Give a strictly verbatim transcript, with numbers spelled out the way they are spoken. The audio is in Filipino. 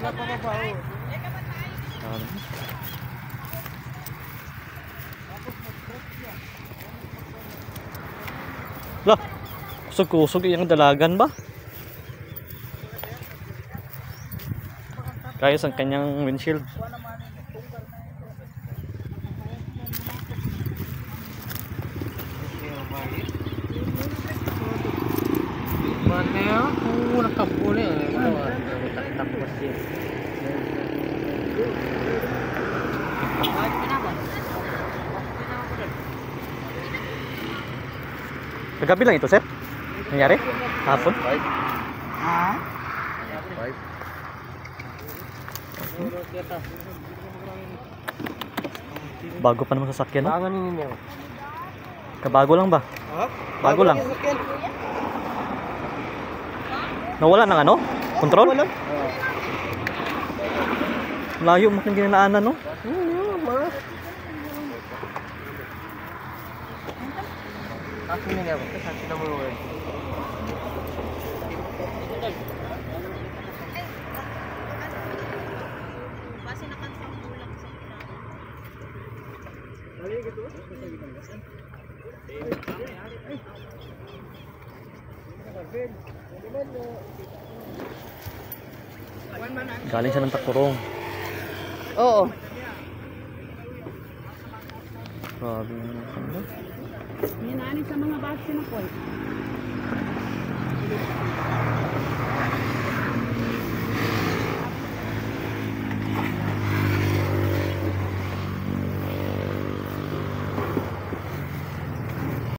Ano? Lah, kusog-kusog yung dalagan ba? Kaya sa kanyang windshield. Mateo, kung nakapuli eh. Tapos yun. Kagabi lang ito, sir? Nangyari? Hapon? Ha? Bago pa naman sasakyan, no? Bago ninyo. Kabago lang ba? Bago lang. Nawala ng ano? Control? Layo mo kang ginanaanan, no? Ako ninyo. Kasi na mo word. Galing siya ng Takurong. Oo. Grabe naman kanda. Yan, sa mga base na po.